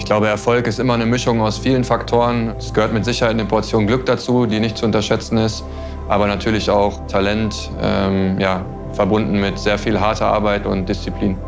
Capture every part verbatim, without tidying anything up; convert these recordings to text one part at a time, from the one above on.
Ich glaube, Erfolg ist immer eine Mischung aus vielen Faktoren. Es gehört mit Sicherheit eine Portion Glück dazu, die nicht zu unterschätzen ist. Aber natürlich auch Talent, ähm, ja, verbunden mit sehr viel harter Arbeit und Disziplin.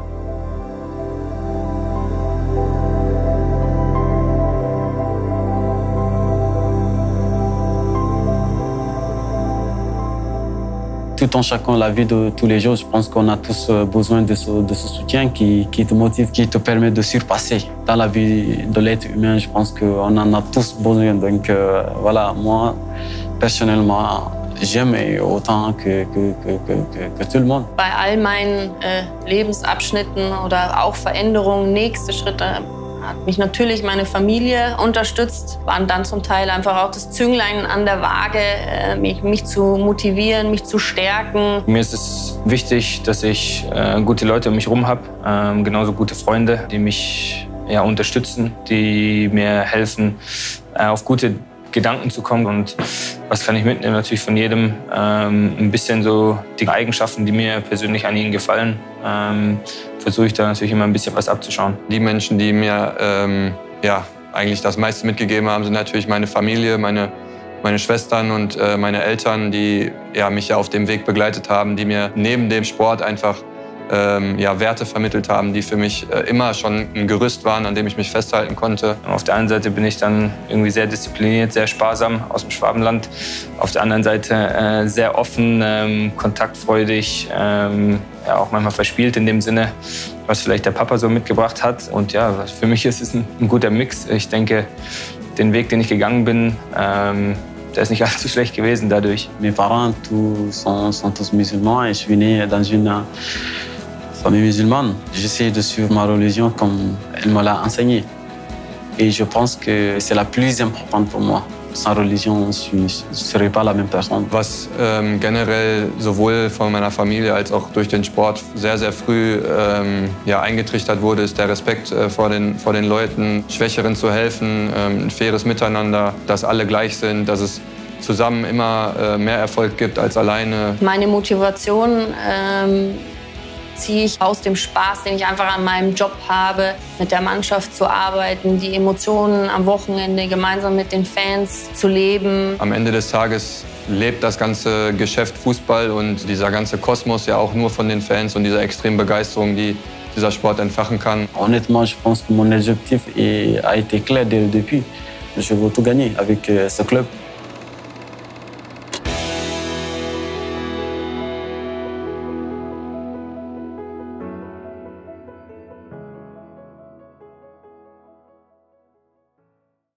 Tout en chacun la vie de tous les jours, je pense qu'on a tous besoin de ce, de ce soutien qui, qui te motive, qui te permet de surpasser. Dans la vie de l'être humain, je pense qu'on en a tous besoin. Donc euh, voilà, moi, personnellement, j'aime autant que, que, que, que, que tout le monde. Bei all meinen äh, Lebensabschnitten oder auch Veränderungen, nächste Schritte, hat mich natürlich meine Familie unterstützt, waren dann zum Teil einfach auch das Zünglein an der Waage, äh, mich, mich zu motivieren, mich zu stärken. Mir ist es wichtig, dass ich äh, gute Leute um mich herum habe, äh, genauso gute Freunde, die mich ja, unterstützen, die mir helfen, äh, auf gute Gedanken zu kommen. Und was kann ich mitnehmen? Natürlich von jedem ähm, ein bisschen so die Eigenschaften, die mir persönlich an ihnen gefallen. Ähm, versuche ich da natürlich immer ein bisschen was abzuschauen. Die Menschen, die mir ähm, ja, eigentlich das meiste mitgegeben haben, sind natürlich meine Familie, meine, meine Schwestern und äh, meine Eltern, die ja, mich ja auf dem Weg begleitet haben, die mir neben dem Sport einfach ähm, ja, Werte vermittelt haben, die für mich äh, immer schon ein Gerüst waren, an dem ich mich festhalten konnte. Auf der einen Seite bin ich dann irgendwie sehr diszipliniert, sehr sparsam aus dem Schwabenland. Auf der anderen Seite äh, sehr offen, ähm, kontaktfreudig, ähm, ja, auch manchmal verspielt in dem Sinne, was vielleicht der Papa so mitgebracht hat. Und ja, für mich ist es ein, ein guter Mix. Ich denke, den Weg, den ich gegangen bin, ähm, der ist nicht allzu schlecht gewesen dadurch. Mes parents tous sont, sont tous musulmans et je suis né dans une famille musulmane. J'essaie de suivre ma religion comme elle me l'a enseigné. Et je pense que c'est la plus importante pour moi. Sans religion, je ne serais pas la même personne. Was ähm, generell sowohl von meiner Familie als auch durch den Sport sehr, sehr früh ähm, ja, eingetrichtert wurde, ist der Respekt äh, vor, den, vor den Leuten, Schwächeren zu helfen, ähm, ein faires Miteinander, dass alle gleich sind, dass es zusammen immer äh, mehr Erfolg gibt als alleine. Meine Motivation ähm, ziehe ich aus dem Spaß, den ich einfach an meinem Job habe, mit der Mannschaft zu arbeiten, die Emotionen am Wochenende gemeinsam mit den Fans zu leben. Am Ende des Tages lebt das ganze Geschäft Fußball und dieser ganze Kosmos ja auch nur von den Fans und dieser extremen Begeisterung, die dieser Sport entfachen kann. Honnêtement, je pense que mon objectif a été clair dès le début. Je veux tout gagner avec ce club.